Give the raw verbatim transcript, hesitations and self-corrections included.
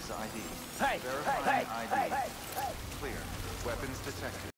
I D. Hey, Verifying hey, I D. hey, hey, hey. Clear. Weapons detected.